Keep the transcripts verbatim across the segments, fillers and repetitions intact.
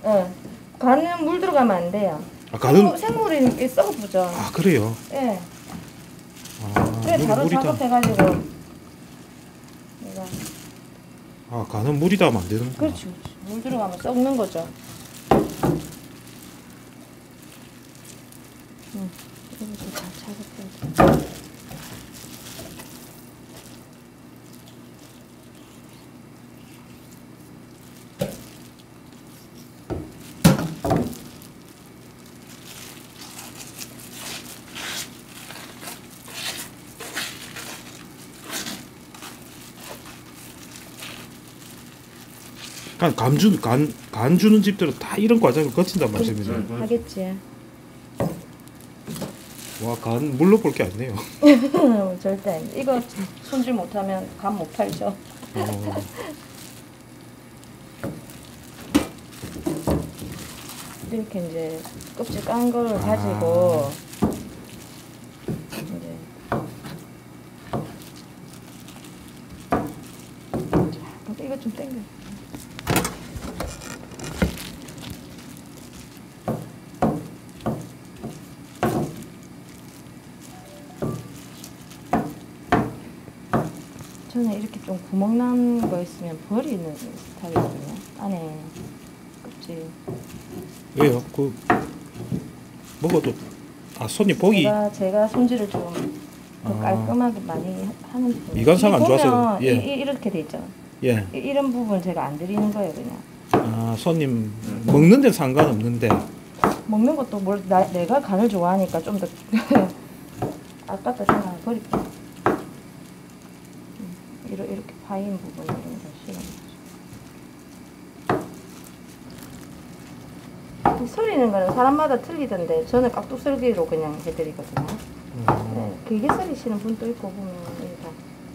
예. 간은 물 들어가면 안 돼요. 아, 간은 생물이니까 썩어보죠. 아 그래요? 예. 아, 그래 물, 바로 물이다. 작업해가지고 내가 아 간은 물이다 하면 안 되는구나. 그렇지, 그렇지. 물 들어가면 썩는 거죠. 응. 이렇게 다 작업해야지. 간, 간, 주, 간, 간 주는 집들은 다 이런 과정을 거친단 말씀이죠. 그렇지, 하겠지. 와, 간 물로 볼 게 아니네요. 절대 안 돼. 이거 손질 못하면 간 못 팔죠. 어. 이렇게 이제 껍질 깐 거를 가지고 이제 자, 이거 좀 당겨. 저는 이렇게 좀 구멍 난 거 있으면 버리는 스타일이거든요. 안에 껍질. 왜요? 그 먹어도 아 손님 보기 제가 제가 손질을 좀 더 아. 깔끔하게 많이 하는 편이에요. 미관상 안 좋아서 예. 이, 이렇게 돼 있잖아. 예. 이, 이런 부분 제가 안 드리는 거예요, 그냥. 아 손님 먹는 데는 상관없는데 먹는 것도 뭘 나, 내가 간을 좋아하니까 좀 더 아깝다 생각하면 버릴게. 이렇게, 이렇게 파인 부분 이런 거 싫어요. 썰리는 거는 사람마다 틀리던데 저는 깍둑썰기로 그냥 해드리거든요. 음. 네, 길게 썰리시는 분도 있고 보면 이게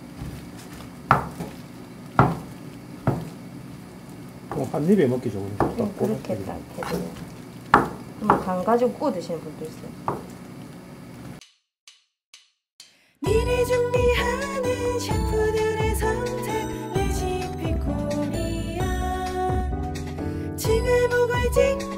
어, 한 입에 먹기 좋은 딱 다 그렇게 딱 해드려요. 간 가지고 구워 드시는 분도 있어요. 미래 준비하는 셰프들의 선택 레시피 코리아 칭얼목을 찍